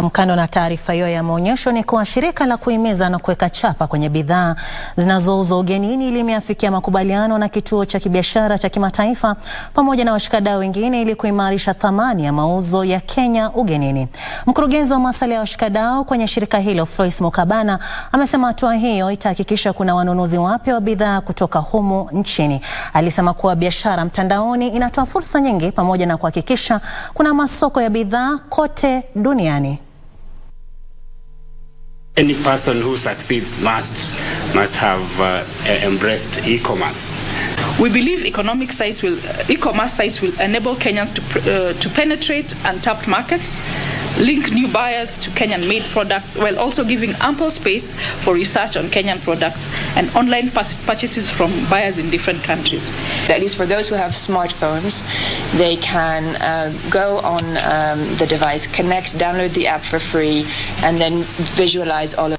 Kando na taarifa hiyo ya maonyesho ni kuwa shirika la kuhimiza na kuweka chapa kwenye bidhaa zinazouzwa ugenini limeafikia makubaliano na kituo cha kibiashara cha kimataifa pamoja na washikadau wengine ili kuimarisha thamani ya mauzo ya Kenya ugenini. Mkurugenzi wa maswala ya washikadau kwenye shirika hilo, Floice Mukabana, amesema hatua hiyo itahakikisha kuna wanunuzi wapya wa bidhaa kutoka humu nchini. Alisema kuwa biashara mtandaoni inatoa fursa nyingi pamoja na kuhakikisha kuna masoko ya bidhaa kote duniani. Any person who succeeds must have embraced e-commerce. We believe e-commerce sites will enable Kenyans to penetrate untapped markets, link new buyers to Kenyan-made products, while also giving ample space for research on Kenyan products and online purchases from buyers in different countries. At least for those who have smartphones, they can go on the device, connect, download the app for free, and then visualize all